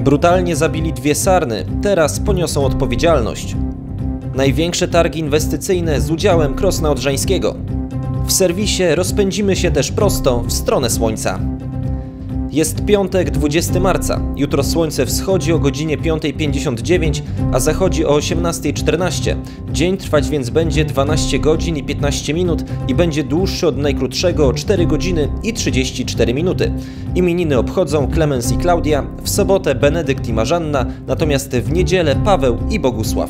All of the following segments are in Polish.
Brutalnie zabili 2 sarny, teraz poniosą odpowiedzialność. Największe targi inwestycyjne z udziałem Krosna Odrzańskiego. W serwisie rozpędzimy się też prosto w stronę słońca. Jest piątek, 20 marca. Jutro słońce wschodzi o godzinie 5:59, a zachodzi o 18:14. Dzień trwać więc będzie 12 godzin i 15 minut i będzie dłuższy od najkrótszego o 4 godziny i 34 minuty. Imieniny obchodzą Klemens i Klaudia, w sobotę Benedykt i Marzanna, natomiast w niedzielę Paweł i Bogusław.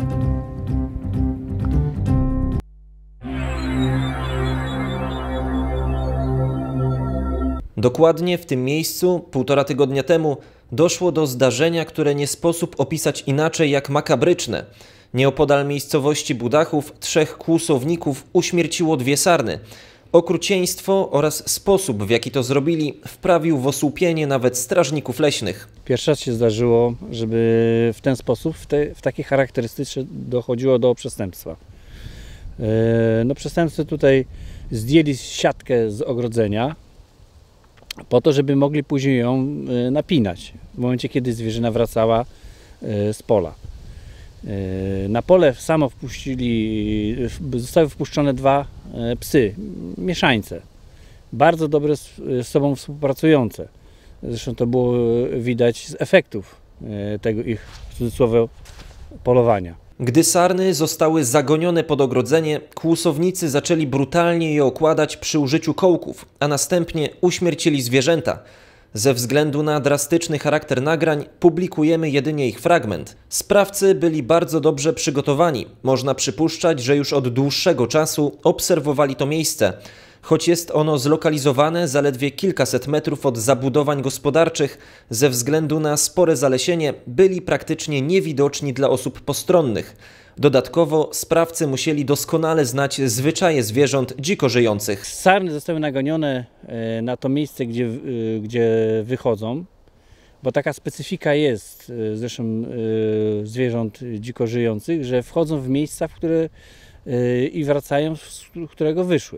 Dokładnie w tym miejscu, 1,5 tygodnia temu, doszło do zdarzenia, które nie sposób opisać inaczej jak makabryczne. Nieopodal miejscowości Budachów 3 kłusowników uśmierciło 2 sarny. Okrucieństwo oraz sposób, w jaki to zrobili, wprawił w osłupienie nawet strażników leśnych. Pierwszy raz się zdarzyło, żeby w ten sposób, w taki charakterystyczny dochodziło do przestępstwa. Przestępcy tutaj zdjęli siatkę z ogrodzenia, po to, żeby mogli później ją napinać, w momencie, kiedy zwierzyna wracała z pola. Na pole samo zostały wpuszczone 2 psy, mieszańce, bardzo dobre z sobą współpracujące. Zresztą to było widać z efektów tego ich, w cudzysłowie, polowania. Gdy sarny zostały zagonione pod ogrodzenie, kłusownicy zaczęli brutalnie je okładać przy użyciu kołków, a następnie uśmiercili zwierzęta. Ze względu na drastyczny charakter nagrań publikujemy jedynie ich fragment. Sprawcy byli bardzo dobrze przygotowani. Można przypuszczać, że już od dłuższego czasu obserwowali to miejsce. Choć jest ono zlokalizowane zaledwie kilkaset metrów od zabudowań gospodarczych, ze względu na spore zalesienie byli praktycznie niewidoczni dla osób postronnych. Dodatkowo sprawcy musieli doskonale znać zwyczaje zwierząt dziko żyjących. Sarny zostały nagonione na to miejsce, gdzie wychodzą, bo taka specyfika jest zresztą zwierząt dziko żyjących, że wchodzą w miejsca, w które i wracają, z którego wyszły.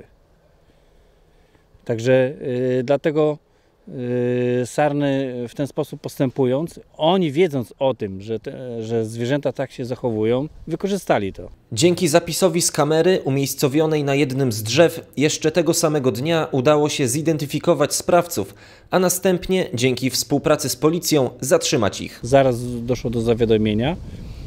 Także dlatego sarny w ten sposób postępując, oni wiedząc o tym, że zwierzęta tak się zachowują, wykorzystali to. Dzięki zapisowi z kamery umiejscowionej na jednym z drzew jeszcze tego samego dnia udało się zidentyfikować sprawców, a następnie dzięki współpracy z policją zatrzymać ich. Zaraz doszło do zawiadomienia.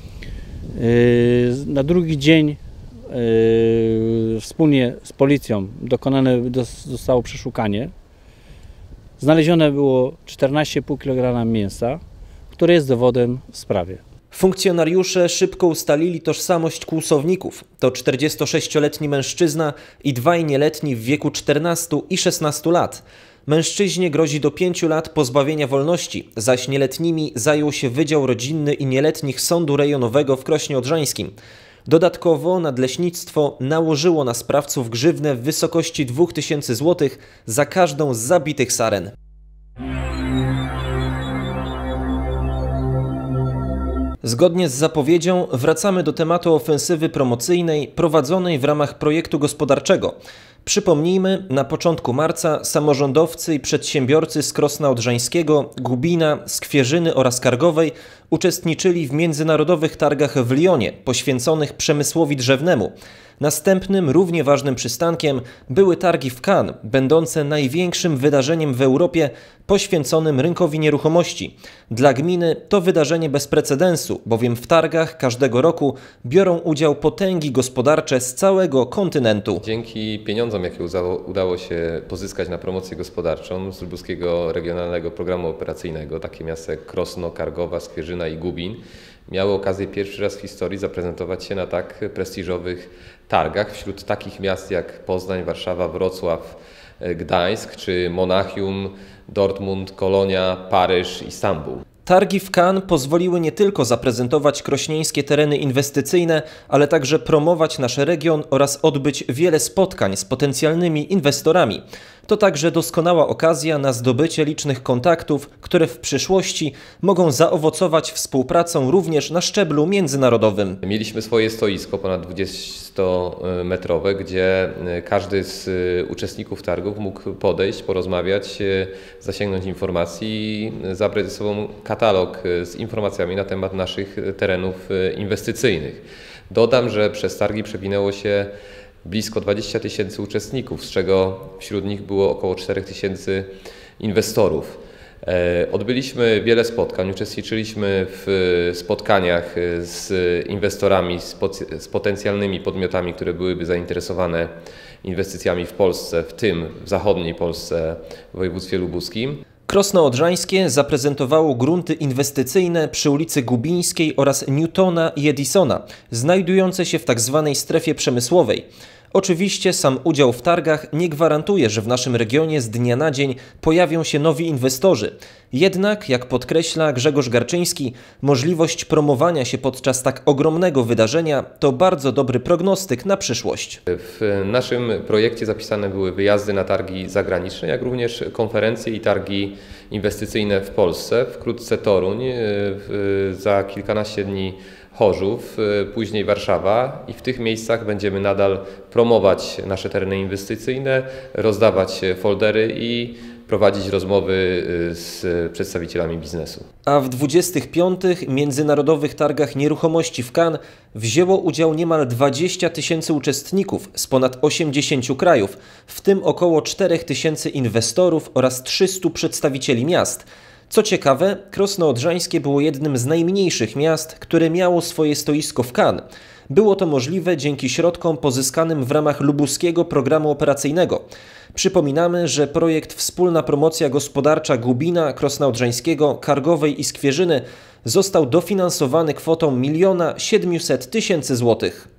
Na drugi dzień wspólnie z policją dokonane zostało przeszukanie. Znalezione było 14,5 kg mięsa, które jest dowodem w sprawie. Funkcjonariusze szybko ustalili tożsamość kłusowników. To 46-letni mężczyzna i 2 nieletni w wieku 14 i 16 lat. Mężczyźnie grozi do 5 lat pozbawienia wolności, zaś nieletnimi zajął się Wydział Rodzinny i Nieletnich Sądu Rejonowego w Krośnie Odrzańskim. Dodatkowo nadleśnictwo nałożyło na sprawców grzywnę w wysokości 2000 zł za każdą z zabitych saren. Zgodnie z zapowiedzią wracamy do tematu ofensywy promocyjnej prowadzonej w ramach projektu gospodarczego. Przypomnijmy, na początku marca samorządowcy i przedsiębiorcy z Krosna Odrzańskiego, Gubina, Skwierzyny oraz Kargowej uczestniczyli w międzynarodowych targach w Lyonie poświęconych przemysłowi drzewnemu. Następnym, równie ważnym przystankiem były targi w Cannes, będące największym wydarzeniem w Europie poświęconym rynkowi nieruchomości. Dla gminy to wydarzenie bez precedensu, bowiem w targach każdego roku biorą udział potęgi gospodarcze z całego kontynentu. Dzięki pieniądzom, jakie udało się pozyskać na promocję gospodarczą z Lubuskiego Regionalnego Programu Operacyjnego, takie miasta jak Krosno, Kargowa, Skwierzyna i Gubin, miały okazję pierwszy raz w historii zaprezentować się na tak prestiżowych targach wśród takich miast jak Poznań, Warszawa, Wrocław, Gdańsk czy Monachium, Dortmund, Kolonia, Paryż i Stambuł. Targi w Cannes pozwoliły nie tylko zaprezentować krośnieńskie tereny inwestycyjne, ale także promować nasz region oraz odbyć wiele spotkań z potencjalnymi inwestorami. To także doskonała okazja na zdobycie licznych kontaktów, które w przyszłości mogą zaowocować współpracą również na szczeblu międzynarodowym. Mieliśmy swoje stoisko ponad 20-metrowe, gdzie każdy z uczestników targów mógł podejść, porozmawiać, zasięgnąć informacji i zabrać ze sobą katalog z informacjami na temat naszych terenów inwestycyjnych. Dodam, że przez targi przewinęło się blisko 20 000 uczestników, z czego wśród nich było około 4 000 inwestorów. Odbyliśmy wiele spotkań, uczestniczyliśmy w spotkaniach z inwestorami, z potencjalnymi podmiotami, które byłyby zainteresowane inwestycjami w Polsce, w tym w zachodniej Polsce, w województwie lubuskim. Krosno Odrzańskie zaprezentowało grunty inwestycyjne przy ulicy Gubińskiej oraz Newtona i Edisona, znajdujące się w tzw. strefie przemysłowej. Oczywiście sam udział w targach nie gwarantuje, że w naszym regionie z dnia na dzień pojawią się nowi inwestorzy. Jednak, jak podkreśla Grzegorz Garczyński, możliwość promowania się podczas tak ogromnego wydarzenia to bardzo dobry prognostyk na przyszłość. W naszym projekcie zapisane były wyjazdy na targi zagraniczne, jak również konferencje i targi inwestycyjne w Polsce. Wkrótce Toruń, za kilkanaście dni Chorzów, później Warszawa i w tych miejscach będziemy nadal promować nasze tereny inwestycyjne, rozdawać foldery i prowadzić rozmowy z przedstawicielami biznesu. A w 25. Międzynarodowych Targach Nieruchomości w Cannes wzięło udział niemal 20 000 uczestników z ponad 80 krajów, w tym około 4 000 inwestorów oraz 300 przedstawicieli miast. Co ciekawe, Krosno Odrzańskie było jednym z najmniejszych miast, które miało swoje stoisko w Cannes. Było to możliwe dzięki środkom pozyskanym w ramach lubuskiego programu operacyjnego. Przypominamy, że projekt Wspólna Promocja Gospodarcza Gubina, Krosna Odrzańskiego, Kargowej i Skwierzyny został dofinansowany kwotą 1 700 000 złotych.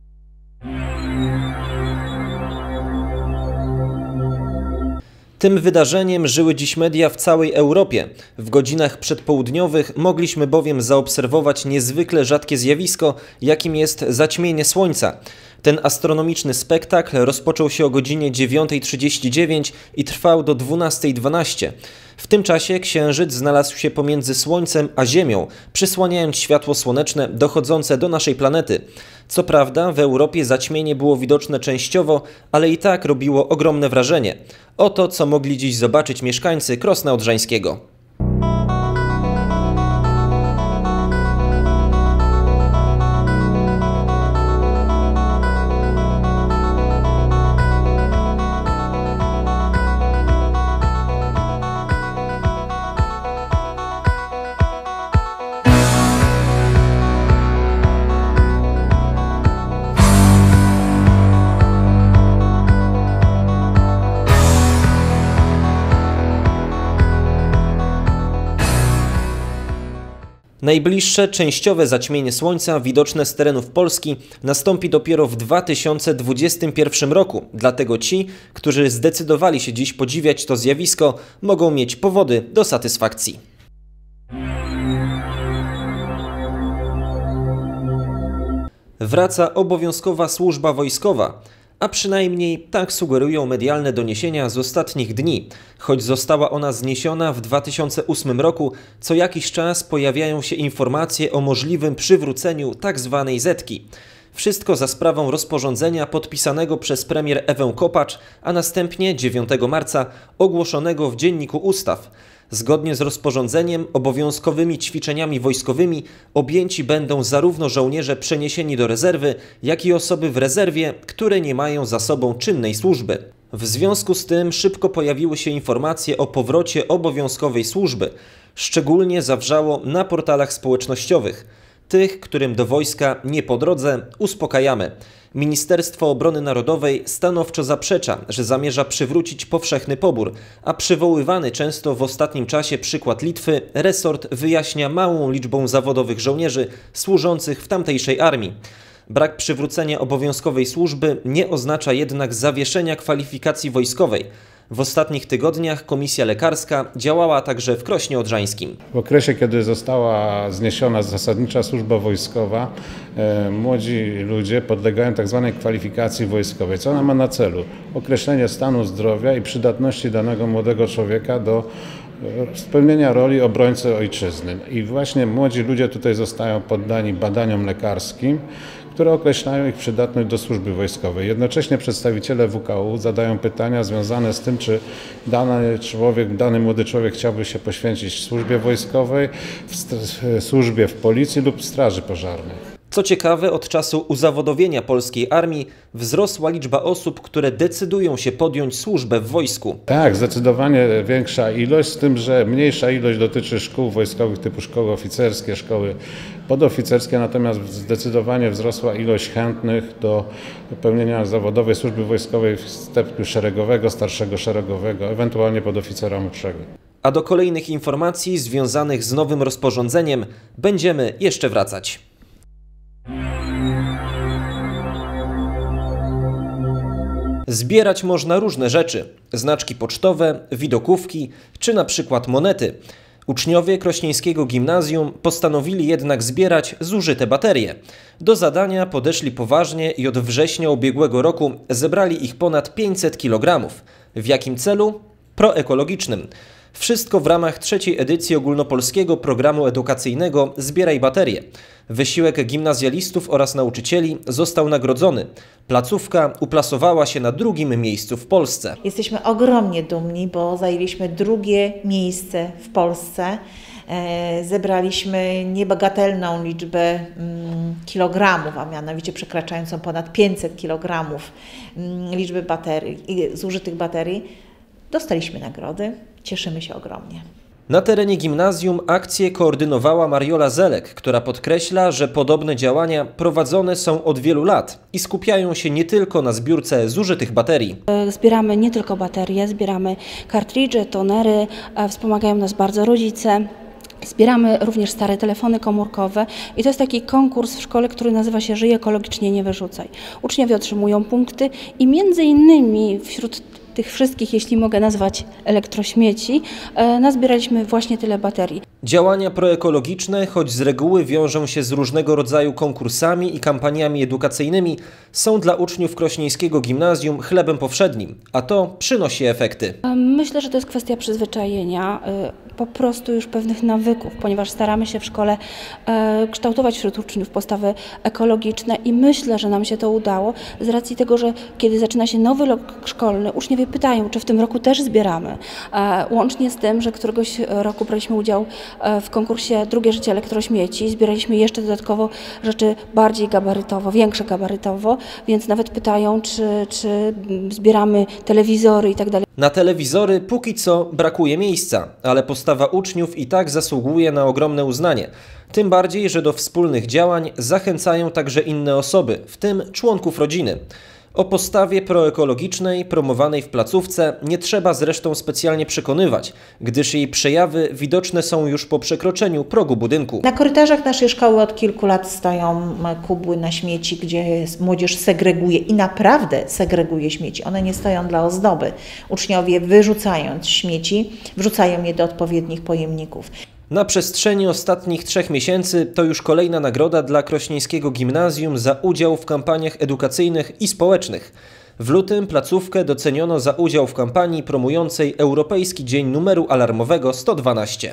Tym wydarzeniem żyły dziś media w całej Europie. W godzinach przedpołudniowych mogliśmy bowiem zaobserwować niezwykle rzadkie zjawisko, jakim jest zaćmienie słońca. Ten astronomiczny spektakl rozpoczął się o godzinie 9:39 i trwał do 12:12. W tym czasie Księżyc znalazł się pomiędzy Słońcem a Ziemią, przysłaniając światło słoneczne dochodzące do naszej planety. Co prawda w Europie zaćmienie było widoczne częściowo, ale i tak robiło ogromne wrażenie. Oto co mogli dziś zobaczyć mieszkańcy Krosna Odrzańskiego. Najbliższe częściowe zaćmienie Słońca widoczne z terenów Polski nastąpi dopiero w 2021 roku. Dlatego ci, którzy zdecydowali się dziś podziwiać to zjawisko, mogą mieć powody do satysfakcji. Wraca obowiązkowa służba wojskowa. A przynajmniej tak sugerują medialne doniesienia z ostatnich dni. Choć została ona zniesiona w 2008 roku, co jakiś czas pojawiają się informacje o możliwym przywróceniu tzw. Zetki. Wszystko za sprawą rozporządzenia podpisanego przez premier Ewę Kopacz, a następnie 9 marca ogłoszonego w Dzienniku Ustaw. Zgodnie z rozporządzeniem obowiązkowymi ćwiczeniami wojskowymi objęci będą zarówno żołnierze przeniesieni do rezerwy, jak i osoby w rezerwie, które nie mają za sobą czynnej służby. W związku z tym szybko pojawiły się informacje o powrocie obowiązkowej służby. Szczególnie zawrzało na portalach społecznościowych. Tych, którym do wojska nie po drodze, uspokajamy. Ministerstwo Obrony Narodowej stanowczo zaprzecza, że zamierza przywrócić powszechny pobór, a przywoływany często w ostatnim czasie przykład Litwy resort wyjaśnia małą liczbą zawodowych żołnierzy służących w tamtejszej armii. Brak przywrócenia obowiązkowej służby nie oznacza jednak zawieszenia kwalifikacji wojskowej. W ostatnich tygodniach komisja lekarska działała także w Krośnie Odrzańskim. W okresie, kiedy została zniesiona zasadnicza służba wojskowa, młodzi ludzie podlegają tzw. kwalifikacji wojskowej. Co ona ma na celu? Określenie stanu zdrowia i przydatności danego młodego człowieka do spełnienia roli obrońcy ojczyzny. I właśnie młodzi ludzie tutaj zostają poddani badaniom lekarskim, które określają ich przydatność do służby wojskowej. Jednocześnie przedstawiciele WKU zadają pytania związane z tym, czy dany młody człowiek chciałby się poświęcić służbie wojskowej, służbie w policji lub straży pożarnej. Co ciekawe, od czasu uzawodowienia polskiej armii wzrosła liczba osób, które decydują się podjąć służbę w wojsku. Tak, zdecydowanie większa ilość, z tym, że mniejsza ilość dotyczy szkół wojskowych typu szkoły oficerskie, szkoły podoficerskie, natomiast zdecydowanie wzrosła ilość chętnych do pełnienia zawodowej służby wojskowej w stopniu szeregowego, starszego szeregowego, ewentualnie podoficera młodszego. A do kolejnych informacji związanych z nowym rozporządzeniem będziemy jeszcze wracać. Zbierać można różne rzeczy, znaczki pocztowe, widokówki czy na przykład monety. Uczniowie krośnieńskiego gimnazjum postanowili jednak zbierać zużyte baterie. Do zadania podeszli poważnie i od września ubiegłego roku zebrali ich ponad 500 kg. W jakim celu? Proekologicznym. Wszystko w ramach trzeciej edycji ogólnopolskiego programu edukacyjnego Zbieraj baterie. Wysiłek gimnazjalistów oraz nauczycieli został nagrodzony. Placówka uplasowała się na drugim miejscu w Polsce. Jesteśmy ogromnie dumni, bo zajęliśmy drugie miejsce w Polsce. Zebraliśmy niebagatelną liczbę kilogramów, a mianowicie przekraczającą ponad 500 kilogramów liczby baterii, zużytych baterii. Dostaliśmy nagrody, cieszymy się ogromnie. Na terenie gimnazjum akcję koordynowała Mariola Zelek, która podkreśla, że podobne działania prowadzone są od wielu lat i skupiają się nie tylko na zbiórce zużytych baterii. Zbieramy nie tylko baterie, zbieramy kartridże, tonery, wspomagają nas bardzo rodzice. Zbieramy również stare telefony komórkowe i to jest taki konkurs w szkole, który nazywa się Żyj ekologicznie, nie wyrzucaj. Uczniowie otrzymują punkty i między innymi wśród tych wszystkich, jeśli mogę nazwać elektrośmieci, nazbieraliśmy właśnie tyle baterii. Działania proekologiczne, choć z reguły wiążą się z różnego rodzaju konkursami i kampaniami edukacyjnymi, są dla uczniów krośnieńskiego gimnazjum chlebem powszednim, a to przynosi efekty. Myślę, że to jest kwestia przyzwyczajenia, po prostu już pewnych nawyków, ponieważ staramy się w szkole kształtować wśród uczniów postawy ekologiczne i myślę, że nam się to udało z racji tego, że kiedy zaczyna się nowy rok szkolny, uczniowie pytają, czy w tym roku też zbieramy. Łącznie z tym, że któregoś roku braliśmy udział w konkursie Drugie życie elektrośmieci, zbieraliśmy jeszcze dodatkowo rzeczy bardziej gabarytowo, większe gabarytowo, więc nawet pytają, czy zbieramy telewizory i tak dalej. Na telewizory póki co brakuje miejsca, ale postawa uczniów i tak zasługuje na ogromne uznanie. Tym bardziej, że do wspólnych działań zachęcają także inne osoby, w tym członków rodziny. O postawie proekologicznej promowanej w placówce nie trzeba zresztą specjalnie przekonywać, gdyż jej przejawy widoczne są już po przekroczeniu progu budynku. Na korytarzach naszej szkoły od kilku lat stoją kubły na śmieci, gdzie młodzież segreguje i naprawdę segreguje śmieci. One nie stoją dla ozdoby. Uczniowie wyrzucając śmieci, wrzucają je do odpowiednich pojemników. Na przestrzeni ostatnich 3 miesięcy to już kolejna nagroda dla krośnieńskiego gimnazjum za udział w kampaniach edukacyjnych i społecznych. W lutym placówkę doceniono za udział w kampanii promującej Europejski Dzień Numeru Alarmowego 112.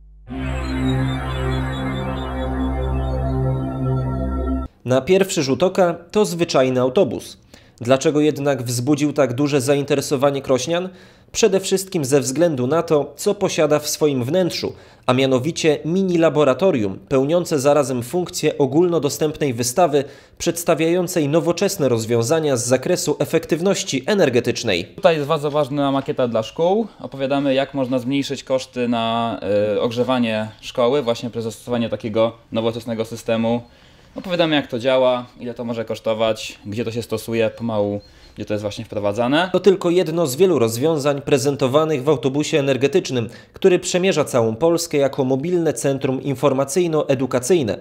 Na pierwszy rzut oka to zwyczajny autobus. Dlaczego jednak wzbudził tak duże zainteresowanie krośnian? Przede wszystkim ze względu na to, co posiada w swoim wnętrzu, a mianowicie mini laboratorium pełniące zarazem funkcję ogólnodostępnej wystawy przedstawiającej nowoczesne rozwiązania z zakresu efektywności energetycznej. Tutaj jest bardzo ważna makieta dla szkół. Opowiadamy, jak można zmniejszyć koszty na ogrzewanie szkoły właśnie przez zastosowanie takiego nowoczesnego systemu. Opowiadamy, jak to działa, ile to może kosztować, gdzie to się stosuje pomału, gdzie to jest właśnie wprowadzane. To tylko jedno z wielu rozwiązań prezentowanych w autobusie energetycznym, który przemierza całą Polskę jako mobilne centrum informacyjno-edukacyjne.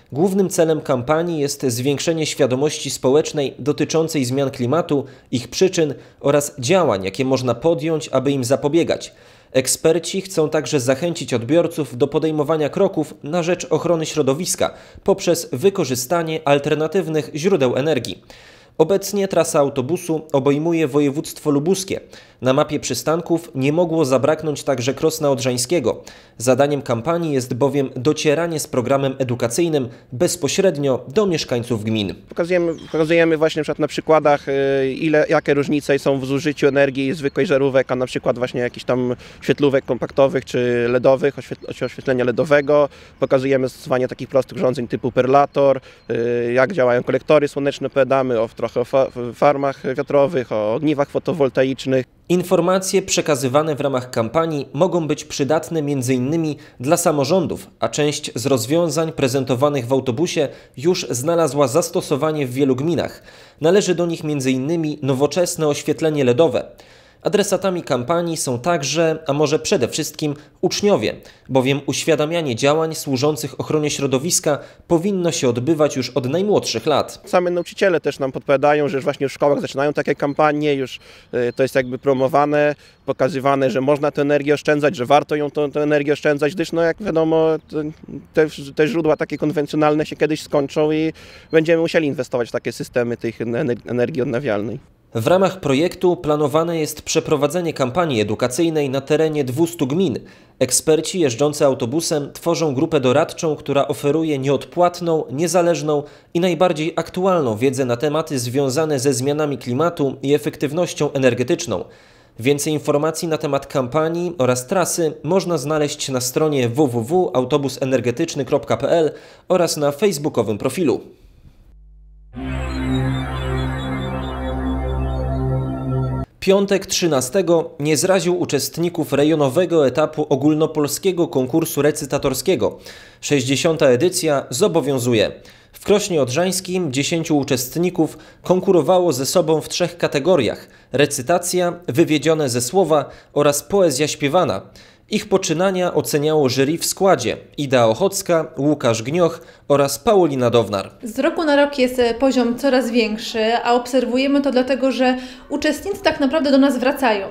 Głównym celem kampanii jest zwiększenie świadomości społecznej dotyczącej zmian klimatu, ich przyczyn oraz działań, jakie można podjąć, aby im zapobiegać. Eksperci chcą także zachęcić odbiorców do podejmowania kroków na rzecz ochrony środowiska poprzez wykorzystanie alternatywnych źródeł energii. Obecnie trasa autobusu obejmuje województwo lubuskie. Na mapie przystanków nie mogło zabraknąć także Krosna Odrzańskiego. Zadaniem kampanii jest bowiem docieranie z programem edukacyjnym bezpośrednio do mieszkańców gmin. Pokazujemy właśnie na przykładach, jakie różnice są w zużyciu energii zwykłej żarówek, a na przykład właśnie jakichś tam świetlówek kompaktowych czy LEDowych, oświetlenia LEDowego. Pokazujemy stosowanie takich prostych urządzeń typu perlator, jak działają kolektory słoneczne, opowiadamy trochę o farmach wiatrowych, o ogniwach fotowoltaicznych. Informacje przekazywane w ramach kampanii mogą być przydatne m.in. dla samorządów, a część z rozwiązań prezentowanych w autobusie już znalazła zastosowanie w wielu gminach. Należy do nich m.in. nowoczesne oświetlenie LEDowe. Adresatami kampanii są także, a może przede wszystkim, uczniowie, bowiem uświadamianie działań służących ochronie środowiska powinno się odbywać już od najmłodszych lat. Same nauczyciele też nam podpowiadają, że już właśnie w szkołach zaczynają takie kampanie, już to jest jakby promowane, pokazywane, że można tę energię oszczędzać, że warto tę energię oszczędzać, gdyż no jak wiadomo te źródła takie konwencjonalne się kiedyś skończą i będziemy musieli inwestować w takie systemy tej energii odnawialnej. W ramach projektu planowane jest przeprowadzenie kampanii edukacyjnej na terenie 200 gmin. Eksperci jeżdżący autobusem tworzą grupę doradczą, która oferuje nieodpłatną, niezależną i najbardziej aktualną wiedzę na tematy związane ze zmianami klimatu i efektywnością energetyczną. Więcej informacji na temat kampanii oraz trasy można znaleźć na stronie www.autobusenergetyczny.pl oraz na facebookowym profilu. Piątek 13 nie zraził uczestników rejonowego etapu ogólnopolskiego konkursu recytatorskiego. 60. edycja zobowiązuje. W Krośnie Odrzańskim 10 uczestników konkurowało ze sobą w 3 kategoriach: recytacja, wywiedzione ze słowa oraz poezja śpiewana. Ich poczynania oceniało jury w składzie: Ida Ochocka, Łukasz Gnioch oraz Paulina Downar. Z roku na rok jest poziom coraz większy, a obserwujemy to dlatego, że uczestnicy tak naprawdę do nas wracają.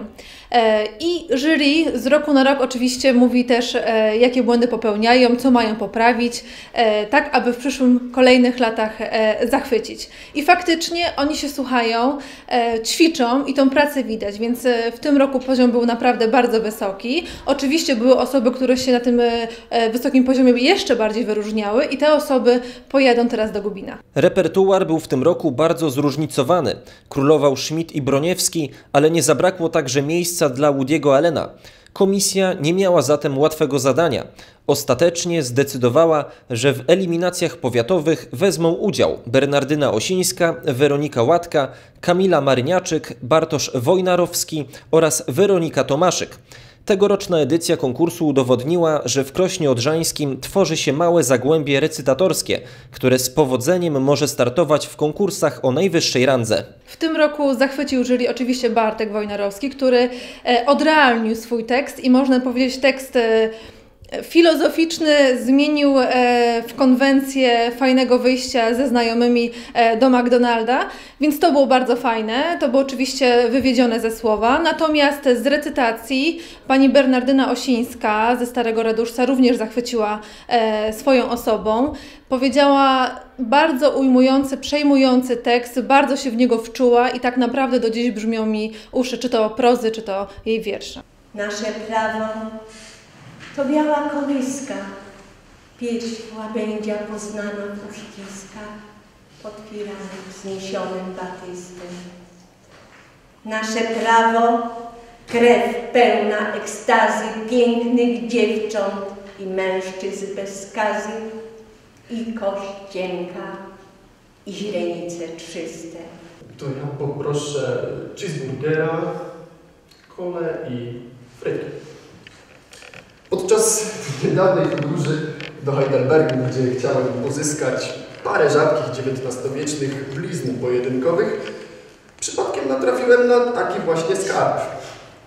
I jury z roku na rok oczywiście mówi też, jakie błędy popełniają, co mają poprawić, tak aby w kolejnych latach zachwycić. I faktycznie oni się słuchają, ćwiczą i tą pracę widać, więc w tym roku poziom był naprawdę bardzo wysoki. Oczywiście były osoby, które się na tym wysokim poziomie jeszcze bardziej wyróżniały i te osoby pojadą teraz do Gubina. Repertuar był w tym roku bardzo zróżnicowany. Królował Schmidt i Broniewski, ale nie zabrakło także miejsca dla Woody'ego Allena. Komisja nie miała zatem łatwego zadania. Ostatecznie zdecydowała, że w eliminacjach powiatowych wezmą udział Bernardyna Osińska, Weronika Łatka, Kamila Maryniaczyk, Bartosz Wojnarowski oraz Weronika Tomaszyk. Tegoroczna edycja konkursu udowodniła, że w Krośnie Odrzańskim tworzy się małe zagłębie recytatorskie, które z powodzeniem może startować w konkursach o najwyższej randze. W tym roku zachwycił jury oczywiście Bartek Wojnarowski, który odrealnił swój tekst i można powiedzieć tekst filozoficzny, zmienił w konwencję fajnego wyjścia ze znajomymi do McDonalda, więc to było bardzo fajne, to było oczywiście wywiedzione ze słowa. Natomiast z recytacji pani Bernardyna Osińska ze Starego Raduszca również zachwyciła swoją osobą. Powiedziała bardzo ujmujący, przejmujący tekst, bardzo się w niego wczuła i tak naprawdę do dziś brzmią mi uszy, czy to prozy, czy to jej wiersze. Nasze prawo to biała kołyska, pieśń łabędzia poznana w uściskach, podpierana wzniesionym batystem. Nasze prawo, krew pełna ekstazy pięknych dziewcząt i mężczyzn bez skazy, i kość cienka, i źrenice czyste. To ja poproszę cheeseburgera, kolę i frytki. Podczas niedawnej podróży do Heidelbergu, gdzie chciałem pozyskać parę rzadkich XIX-wiecznych blizn pojedynkowych, przypadkiem natrafiłem na taki właśnie skarb.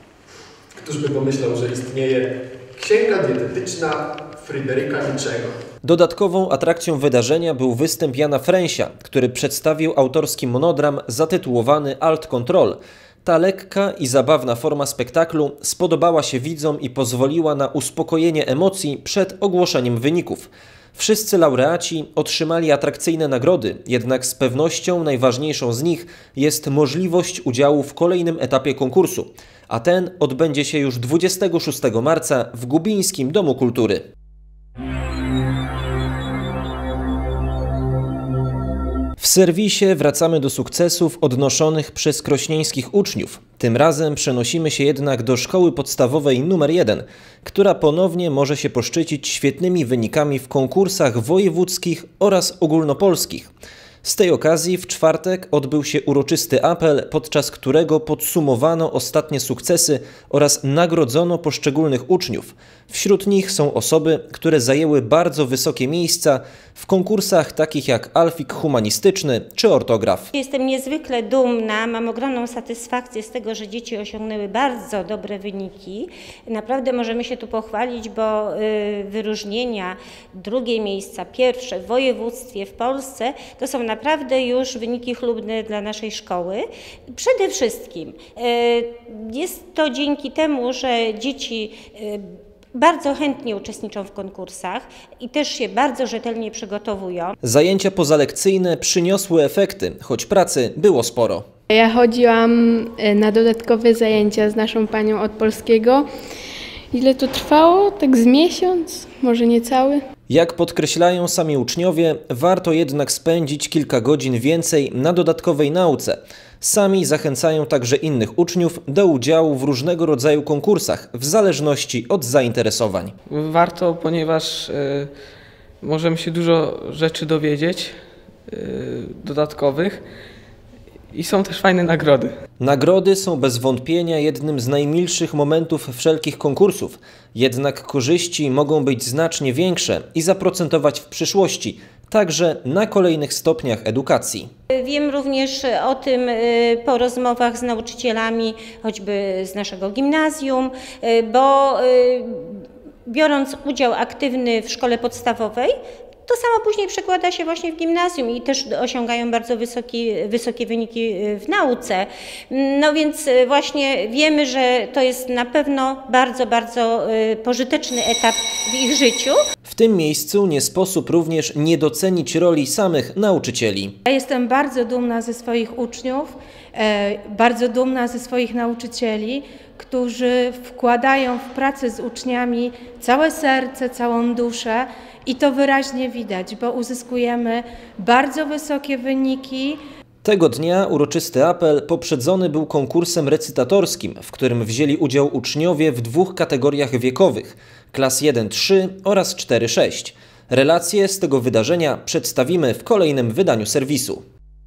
Któż by pomyślał, że istnieje księga dietetyczna Fryderyka Nietzschego. Dodatkową atrakcją wydarzenia był występ Jana Fręsia, który przedstawił autorski monodram zatytułowany Alt Control. Ta lekka i zabawna forma spektaklu spodobała się widzom i pozwoliła na uspokojenie emocji przed ogłoszeniem wyników. Wszyscy laureaci otrzymali atrakcyjne nagrody, jednak z pewnością najważniejszą z nich jest możliwość udziału w kolejnym etapie konkursu, a ten odbędzie się już 26 marca w Gubińskim Domu Kultury. W serwisie wracamy do sukcesów odnoszonych przez krośnieńskich uczniów. Tym razem przenosimy się jednak do szkoły podstawowej nr 1, która ponownie może się poszczycić świetnymi wynikami w konkursach wojewódzkich oraz ogólnopolskich. Z tej okazji w czwartek odbył się uroczysty apel, podczas którego podsumowano ostatnie sukcesy oraz nagrodzono poszczególnych uczniów. Wśród nich są osoby, które zajęły bardzo wysokie miejsca w konkursach takich jak Alfik Humanistyczny czy Ortograf. Jestem niezwykle dumna, mam ogromną satysfakcję z tego, że dzieci osiągnęły bardzo dobre wyniki. Naprawdę możemy się tu pochwalić, bo wyróżnienia, drugie miejsca, pierwsze w województwie, w Polsce, to są naprawdę już wyniki chlubne dla naszej szkoły. Przede wszystkim jest to dzięki temu, że dzieci bardzo chętnie uczestniczą w konkursach i też się bardzo rzetelnie przygotowują. Zajęcia pozalekcyjne przyniosły efekty, choć pracy było sporo. Ja chodziłam na dodatkowe zajęcia z naszą panią od polskiego. Ile to trwało? Tak z miesiąc, może niecały. Jak podkreślają sami uczniowie, warto jednak spędzić kilka godzin więcej na dodatkowej nauce. Sami zachęcają także innych uczniów do udziału w różnego rodzaju konkursach, w zależności od zainteresowań. Warto, ponieważ możemy się dużo rzeczy dowiedzieć, dodatkowych. I są też fajne nagrody. Nagrody są bez wątpienia jednym z najmilszych momentów wszelkich konkursów. Jednak korzyści mogą być znacznie większe i zaprocentować w przyszłości, także na kolejnych stopniach edukacji. Wiem również o tym po rozmowach z nauczycielami, choćby z naszego gimnazjum, bo biorąc udział aktywny w szkole podstawowej, to samo później przekłada się właśnie w gimnazjum i też osiągają bardzo wysokie wyniki w nauce. No więc właśnie wiemy, że to jest na pewno bardzo, bardzo pożyteczny etap w ich życiu. W tym miejscu nie sposób również nie docenić roli samych nauczycieli. Ja jestem bardzo dumna ze swoich uczniów, bardzo dumna ze swoich nauczycieli, którzy wkładają w pracę z uczniami całe serce, całą duszę. I to wyraźnie widać, bo uzyskujemy bardzo wysokie wyniki. Tego dnia uroczysty apel poprzedzony był konkursem recytatorskim, w którym wzięli udział uczniowie w 2 kategoriach wiekowych, klas 1-3 oraz 4-6. Relacje z tego wydarzenia przedstawimy w kolejnym wydaniu serwisu.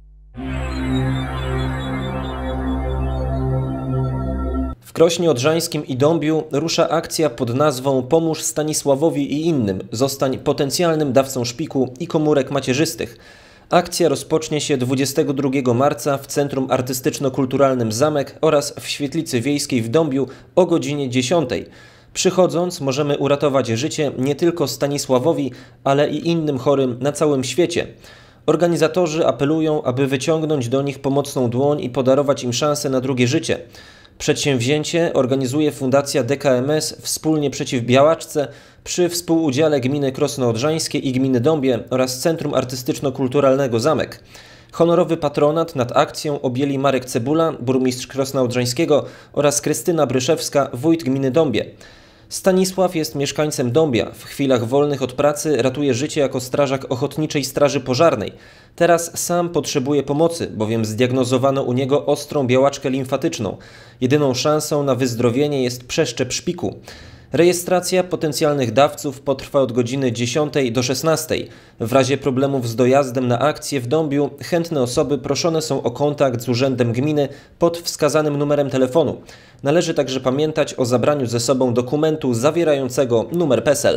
W Krośnie Odrzańskim i Dąbiu rusza akcja pod nazwą Pomóż Stanisławowi i innym, zostań potencjalnym dawcą szpiku i komórek macierzystych. Akcja rozpocznie się 22 marca w Centrum Artystyczno-Kulturalnym Zamek oraz w Świetlicy Wiejskiej w Dąbiu o godzinie 10. Przychodząc możemy uratować życie nie tylko Stanisławowi, ale i innym chorym na całym świecie. Organizatorzy apelują, aby wyciągnąć do nich pomocną dłoń i podarować im szansę na drugie życie. Przedsięwzięcie organizuje Fundacja DKMS wspólnie przeciw białaczce przy współudziale gminy Krosno Odrzańskie i gminy Dąbie oraz Centrum Artystyczno-Kulturalnego Zamek. Honorowy patronat nad akcją objęli Marek Cebula, burmistrz Krosna Odrzańskiego oraz Krystyna Bryszewska, wójt gminy Dąbie. Stanisław jest mieszkańcem Dąbia. W chwilach wolnych od pracy ratuje życie jako strażak Ochotniczej Straży Pożarnej. Teraz sam potrzebuje pomocy, bowiem zdiagnozowano u niego ostrą białaczkę limfatyczną. Jedyną szansą na wyzdrowienie jest przeszczep szpiku. Rejestracja potencjalnych dawców potrwa od godziny 10 do 16. W razie problemów z dojazdem na akcję w Dąbiu chętne osoby proszone są o kontakt z Urzędem Gminy pod wskazanym numerem telefonu. Należy także pamiętać o zabraniu ze sobą dokumentu zawierającego numer PESEL.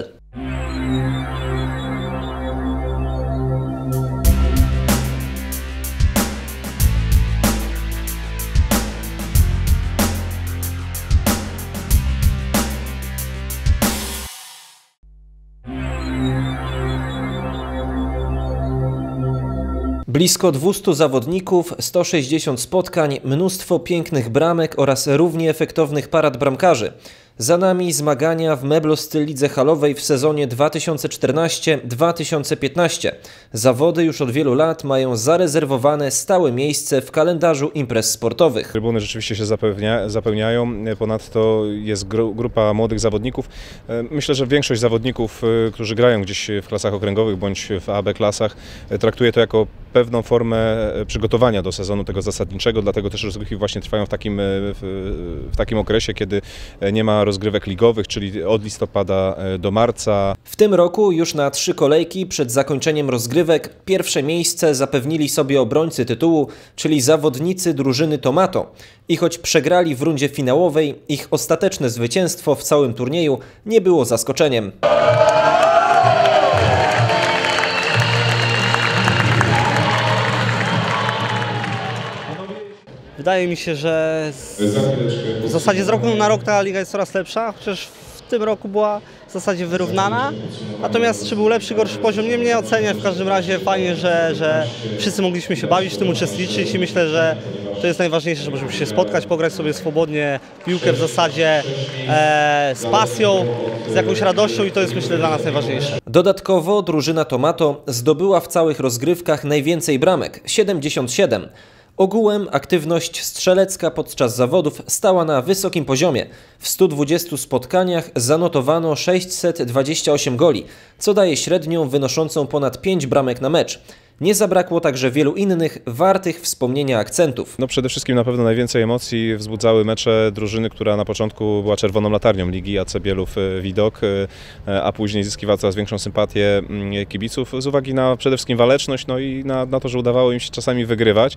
Blisko 200 zawodników, 160 spotkań, mnóstwo pięknych bramek oraz równie efektownych parad bramkarzy. Za nami zmagania w Meblosty Lidze Halowej w sezonie 2014-2015. Zawody już od wielu lat mają zarezerwowane stałe miejsce w kalendarzu imprez sportowych. Trybuny rzeczywiście się zapełniają, ponadto jest grupa młodych zawodników. Myślę, że większość zawodników, którzy grają gdzieś w klasach okręgowych bądź w AB klasach, traktuje to jako pewną formę przygotowania do sezonu tego zasadniczego, dlatego też rozgrywki właśnie trwają w takim okresie, kiedy nie ma rozgrywek ligowych, czyli od listopada do marca. W tym roku już na 3 kolejki przed zakończeniem rozgrywek pierwsze miejsce zapewnili sobie obrońcy tytułu, czyli zawodnicy drużyny Tomato. I choć przegrali w rundzie finałowej, ich ostateczne zwycięstwo w całym turnieju nie było zaskoczeniem. Wydaje mi się, że w zasadzie z roku na rok ta liga jest coraz lepsza, chociaż w tym roku była w zasadzie wyrównana. Natomiast czy był lepszy, gorszy poziom, nie mnie oceniać. W każdym razie fajnie, że wszyscy mogliśmy się bawić, w tym uczestniczyć i myślę, że to jest najważniejsze, że możemy się spotkać, pograć sobie swobodnie piłkę w zasadzie z pasją, z jakąś radością i to jest, myślę, dla nas najważniejsze. Dodatkowo drużyna Tomato zdobyła w całych rozgrywkach najwięcej bramek – 77. Ogółem aktywność strzelecka podczas zawodów stała na wysokim poziomie. W 120 spotkaniach zanotowano 628 goli, co daje średnią wynoszącą ponad 5 bramek na mecz. Nie zabrakło także wielu innych, wartych wspomnienia akcentów. Przede wszystkim na pewno najwięcej emocji wzbudzały mecze drużyny, która na początku była czerwoną latarnią ligi, AC Bielów Widok, a później zyskiwała coraz większą sympatię kibiców z uwagi na przede wszystkim waleczność, i na to, że udawało im się czasami wygrywać.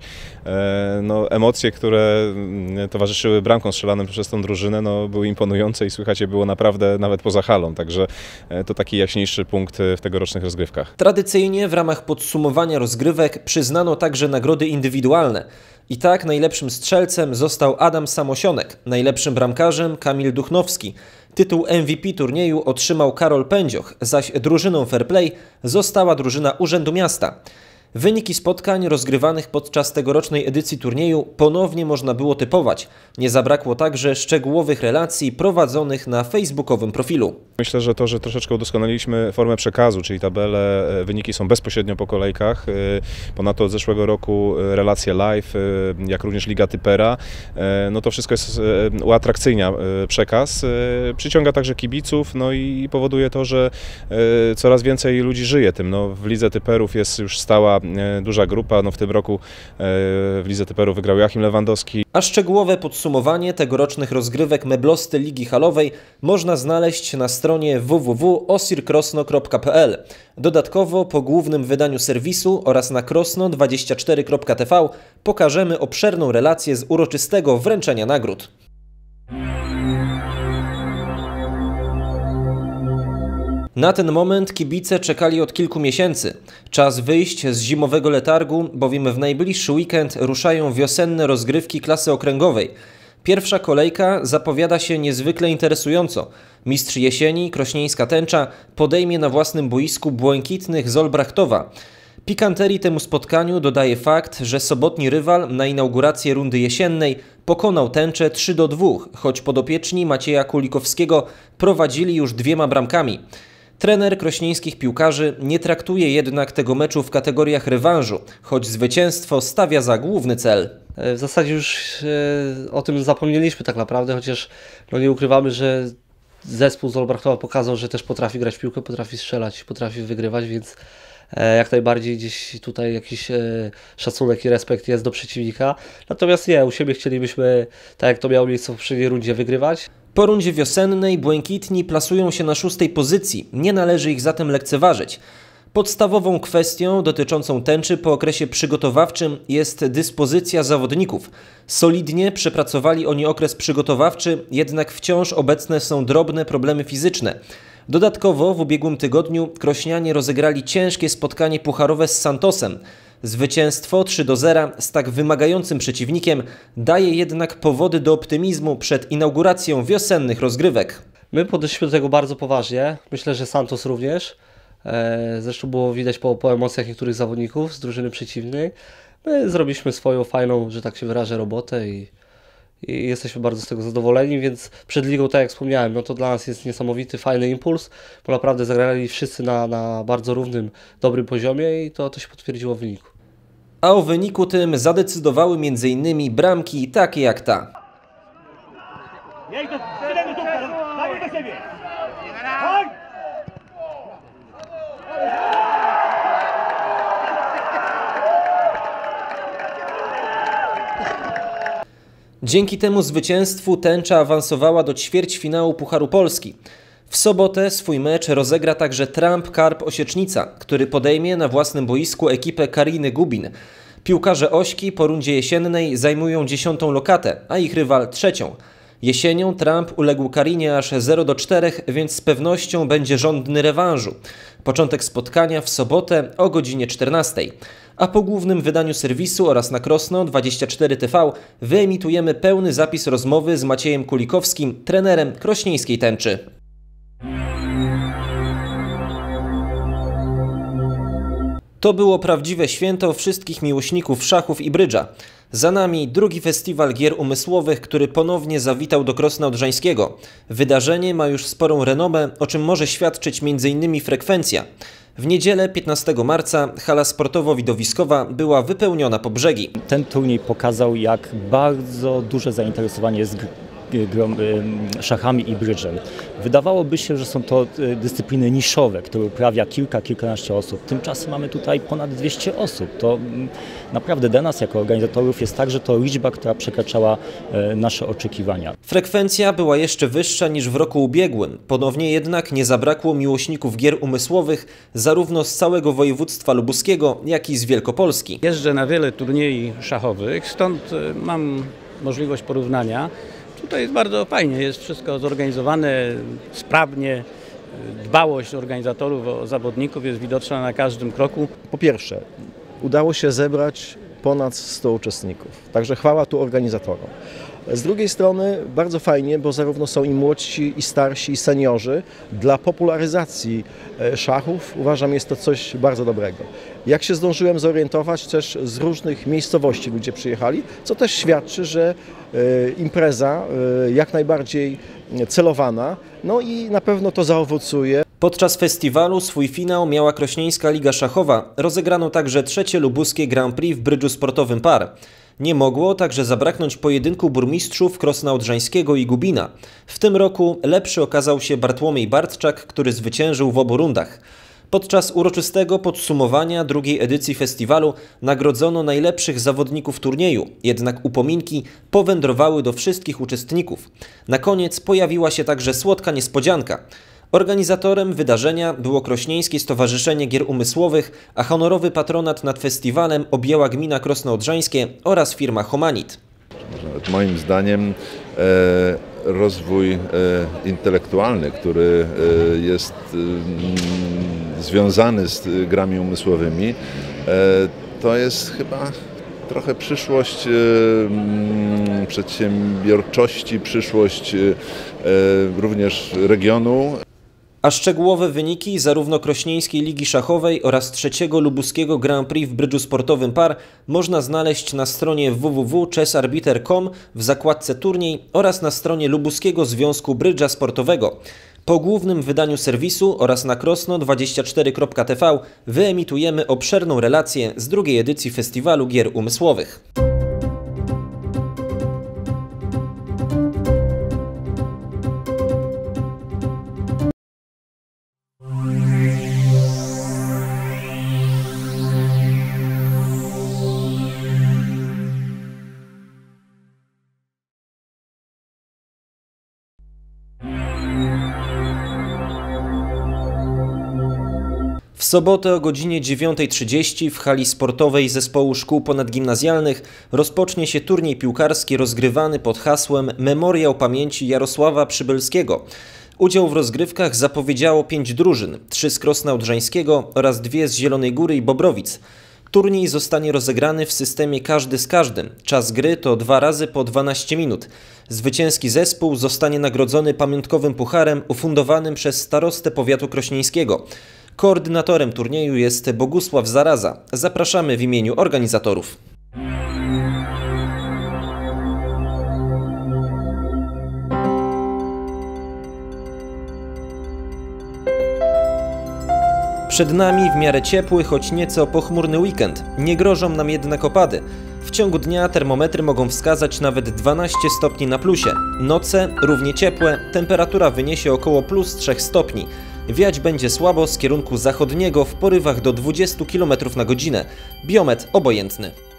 Emocje, które towarzyszyły bramkom strzelanym przez tą drużynę, były imponujące i słychać je było naprawdę nawet poza halą, także to taki jaśniejszy punkt w tegorocznych rozgrywkach. Tradycyjnie w ramach podsumowania rozgrywek przyznano także nagrody indywidualne. I tak najlepszym strzelcem został Adam Samosionek, najlepszym bramkarzem Kamil Duchnowski. Tytuł MVP turnieju otrzymał Karol Pędzioch, zaś drużyną Fair Play została drużyna Urzędu Miasta. Wyniki spotkań rozgrywanych podczas tegorocznej edycji turnieju ponownie można było typować. Nie zabrakło także szczegółowych relacji prowadzonych na facebookowym profilu. Myślę, że to, że troszeczkę udoskonaliliśmy formę przekazu, czyli tabele, wyniki są bezpośrednio po kolejkach. Ponadto od zeszłego roku relacje live, jak również Liga Typera. To wszystko uatrakcyjnia przekaz. Przyciąga także kibiców, i powoduje to, że coraz więcej ludzi żyje tym. W Lidze Typerów jest już stała duża grupa. W tym roku w Lidze Typerów wygrał Joachim Lewandowski. A szczegółowe podsumowanie tegorocznych rozgrywek Meblosty Ligi Halowej można znaleźć na stronie www.osirkrosno.pl. Dodatkowo po głównym wydaniu serwisu oraz na krosno24.tv pokażemy obszerną relację z uroczystego wręczenia nagród. Na ten moment kibice czekali od kilku miesięcy. Czas wyjść z zimowego letargu, bowiem w najbliższy weekend ruszają wiosenne rozgrywki klasy okręgowej. Pierwsza kolejka zapowiada się niezwykle interesująco. Mistrz jesieni, krośnieńska Tęcza, podejmie na własnym boisku błękitnych z Olbrachtowa. Pikanterii temu spotkaniu dodaje fakt, że sobotni rywal na inaugurację rundy jesiennej pokonał Tęczę 3-2, choć podopieczni Macieja Kulikowskiego prowadzili już 2 bramkami. Trener krośnieńskich piłkarzy nie traktuje jednak tego meczu w kategoriach rewanżu, choć zwycięstwo stawia za główny cel. W zasadzie już o tym zapomnieliśmy tak naprawdę, chociaż nie ukrywamy, że zespół z Olbrachtowa pokazał, że też potrafi grać w piłkę, potrafi strzelać, potrafi wygrywać, więc jak najbardziej gdzieś tutaj jakiś szacunek i respekt jest do przeciwnika. Natomiast u siebie chcielibyśmy, tak jak to miało miejsce w poprzedniej rundzie, wygrywać. Po rundzie wiosennej błękitni plasują się na 6. pozycji, nie należy ich zatem lekceważyć. Podstawową kwestią dotyczącą Tęczy po okresie przygotowawczym jest dyspozycja zawodników. Solidnie przepracowali oni okres przygotowawczy, jednak wciąż obecne są drobne problemy fizyczne. Dodatkowo w ubiegłym tygodniu krośnianie rozegrali ciężkie spotkanie pucharowe z Santosem. Zwycięstwo 3-0 z tak wymagającym przeciwnikiem daje jednak powody do optymizmu przed inauguracją wiosennych rozgrywek. My podeszliśmy do tego bardzo poważnie, myślę, że Santos również. Zresztą było widać po emocjach niektórych zawodników z drużyny przeciwnej. My zrobiliśmy swoją fajną, że tak się wyrażę, robotę i jesteśmy bardzo z tego zadowoleni, więc przed ligą, tak jak wspomniałem, no to dla nas jest niesamowity, fajny impuls, bo naprawdę zagrali wszyscy na bardzo równym, dobrym poziomie i to się potwierdziło w wyniku. A o wyniku tym zadecydowały m.in. bramki takie jak ta. Dzięki temu zwycięstwu Tęcza awansowała do ćwierćfinału Pucharu Polski. W sobotę swój mecz rozegra także Trump Karp Osiecznica, który podejmie na własnym boisku ekipę Kariny Gubin. Piłkarze Ośki po rundzie jesiennej zajmują 10. lokatę, a ich rywal 3. Jesienią Trump uległ Karinie aż 0-4, więc z pewnością będzie żądny rewanżu. Początek spotkania w sobotę o godzinie 14. A po głównym wydaniu serwisu oraz na Krosno 24 TV wyemitujemy pełny zapis rozmowy z Maciejem Kulikowskim, trenerem krośnieńskiej Tęczy. To było prawdziwe święto wszystkich miłośników szachów i brydża. Za nami drugi festiwal gier umysłowych, który ponownie zawitał do Krosna Odrzańskiego. Wydarzenie ma już sporą renomę, o czym może świadczyć m.in. frekwencja. W niedzielę 15 marca hala sportowo-widowiskowa była wypełniona po brzegi. Ten turniej pokazał, jak bardzo duże zainteresowanie jest szachami i brydżem. Wydawałoby się, że są to dyscypliny niszowe, które uprawia kilkanaście osób. Tymczasem mamy tutaj ponad 200 osób. To naprawdę dla nas jako organizatorów jest także to liczba, która przekraczała nasze oczekiwania. Frekwencja była jeszcze wyższa niż w roku ubiegłym. Ponownie jednak nie zabrakło miłośników gier umysłowych zarówno z całego województwa lubuskiego, jak i z Wielkopolski. Jeżdżę na wiele turniejów szachowych, stąd mam możliwość porównania. Tutaj jest bardzo fajnie, jest wszystko zorganizowane sprawnie, dbałość organizatorów o zawodników jest widoczna na każdym kroku. Po pierwsze, udało się zebrać ponad 100 uczestników, także chwała tu organizatorom. Z drugiej strony bardzo fajnie, bo zarówno są i młodsi, i starsi, i seniorzy. Dla popularyzacji szachów uważam, jest to coś bardzo dobrego. Jak się zdążyłem zorientować, też z różnych miejscowości ludzie przyjechali, co też świadczy, że impreza jak najbardziej celowana, no i na pewno to zaowocuje. Podczas festiwalu swój finał miała Krośnieńska Liga Szachowa. Rozegrano także 3. lubuskie Grand Prix w brydżu sportowym par. Nie mogło także zabraknąć pojedynku burmistrzów Krosna Odrzańskiego i Gubina. W tym roku lepszy okazał się Bartłomiej Bartczak, który zwyciężył w obu rundach. Podczas uroczystego podsumowania drugiej edycji festiwalu nagrodzono najlepszych zawodników turnieju, jednak upominki powędrowały do wszystkich uczestników. Na koniec pojawiła się także słodka niespodzianka. Organizatorem wydarzenia było Krośnieńskie Stowarzyszenie Gier Umysłowych, a honorowy patronat nad festiwalem objęła gmina Krosno Odrzańskie oraz firma Homanit. Moim zdaniem rozwój intelektualny, który jest związany z grami umysłowymi, to jest chyba trochę przyszłość przedsiębiorczości, przyszłość również regionu. A szczegółowe wyniki zarówno Krośnieńskiej Ligi Szachowej oraz 3. lubuskiego Grand Prix w brydżu sportowym par można znaleźć na stronie www.chessarbiter.com w zakładce turniej oraz na stronie Lubuskiego Związku Brydża Sportowego. Po głównym wydaniu serwisu oraz na krosno24.tv wyemitujemy obszerną relację z drugiej edycji Festiwalu Gier Umysłowych. W sobotę o godzinie 9:30 w hali sportowej Zespołu Szkół Ponadgimnazjalnych rozpocznie się turniej piłkarski rozgrywany pod hasłem Memoriał Pamięci Jarosława Przybylskiego. Udział w rozgrywkach zapowiedziało 5 drużyn, 3 z Krosna Odrzańskiego oraz 2 z Zielonej Góry i Bobrowic. Turniej zostanie rozegrany w systemie każdy z każdym. Czas gry to 2 razy po 12 minut. Zwycięski zespół zostanie nagrodzony pamiątkowym pucharem ufundowanym przez starostę powiatu krośnieńskiego. Koordynatorem turnieju jest Bogusław Zaraza. Zapraszamy w imieniu organizatorów. Przed nami w miarę ciepły, choć nieco pochmurny weekend. Nie grożą nam jednak opady. W ciągu dnia termometry mogą wskazać nawet 12 stopni na plusie. Noce równie ciepłe, temperatura wyniesie około +3 stopni. Wiać będzie słabo z kierunku zachodniego w porywach do 20 km na godzinę. Biometr obojętny.